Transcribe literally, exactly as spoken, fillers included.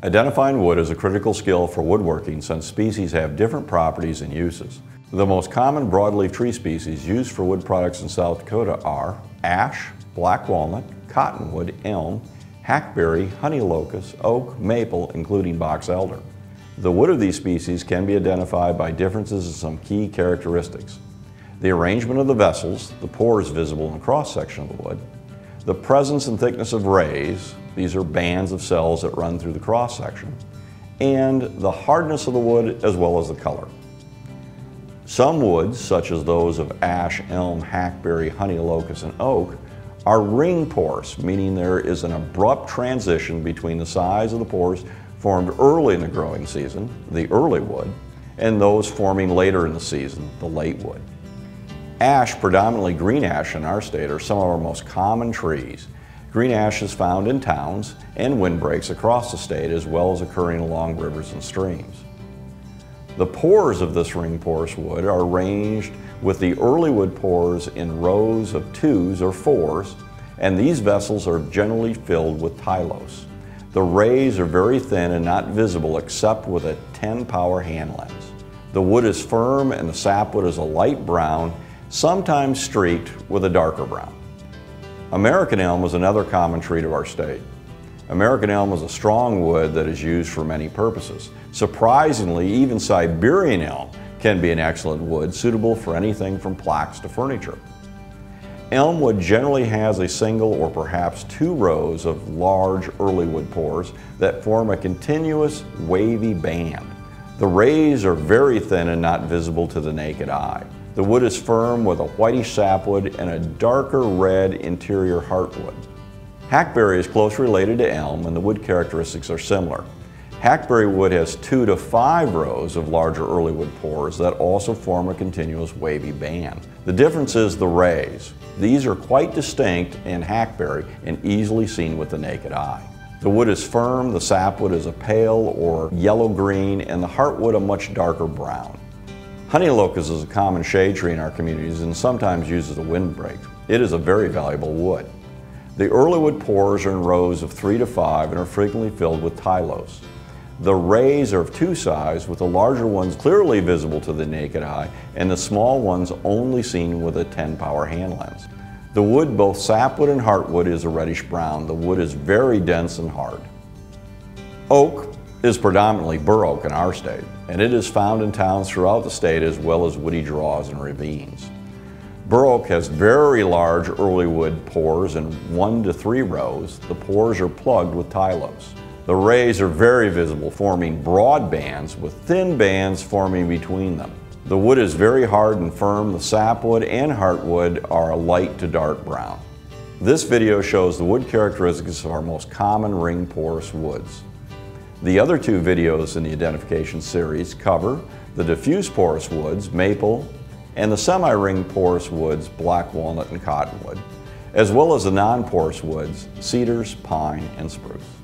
Identifying wood is a critical skill for woodworking since species have different properties and uses. The most common broadleaf tree species used for wood products in South Dakota are ash, black walnut, cottonwood, elm, hackberry, honeylocust, oak, maple, including box elder. The wood of these species can be identified by differences in some key characteristics. The arrangement of the vessels, the pores visible in the cross-section of the wood, the presence and thickness of rays, these are bands of cells that run through the cross-section, and the hardness of the wood as well as the color. Some woods, such as those of ash, elm, hackberry, honeylocust, and oak, are ring porous, meaning there is an abrupt transition between the size of the pores formed early in the growing season, the early wood, and those forming later in the season, the late wood. Ash, predominantly green ash in our state, are some of our most common trees. Green ash is found in towns and windbreaks across the state, as well as occurring along rivers and streams. The pores of this ring porous wood are arranged with the early wood pores in rows of twos or fours, and these vessels are generally filled with tylose. The rays are very thin and not visible except with a ten power hand lens. The wood is firm and the sapwood is a light brown, sometimes streaked with a darker brown. American elm is another common tree to our state. American elm is a strong wood that is used for many purposes. Surprisingly, even Siberian elm can be an excellent wood, suitable for anything from plaques to furniture. Elm wood generally has a single or perhaps two rows of large early wood pores that form a continuous wavy band. The rays are very thin and not visible to the naked eye. The wood is firm with a whitish sapwood and a darker red interior heartwood. Hackberry is closely related to elm and the wood characteristics are similar. Hackberry wood has two to five rows of larger early wood pores that also form a continuous wavy band. The difference is the rays. These are quite distinct in hackberry and easily seen with the naked eye. The wood is firm, the sapwood is a pale or yellow-green, and the heartwood a much darker brown. Honeylocust is a common shade tree in our communities and sometimes used as a windbreak. It is a very valuable wood. The early wood pores are in rows of three to five and are frequently filled with tylose. The rays are of two sizes, with the larger ones clearly visible to the naked eye and the small ones only seen with a ten power hand lens. The wood, both sapwood and heartwood, is a reddish brown. The wood is very dense and hard. Oak is predominantly bur oak in our state, and it is found in towns throughout the state as well as woody draws and ravines. Bur oak has very large early wood pores in one to three rows. The pores are plugged with tylose. The rays are very visible, forming broad bands with thin bands forming between them. The wood is very hard and firm. The sapwood and heartwood are a light to dark brown. This video shows the wood characteristics of our most common ring porous woods. The other two videos in the identification series cover the diffuse porous woods, maple, and the semi-ring porous woods, black walnut and cottonwood, as well as the non-porous woods, cedars, pine, and spruce.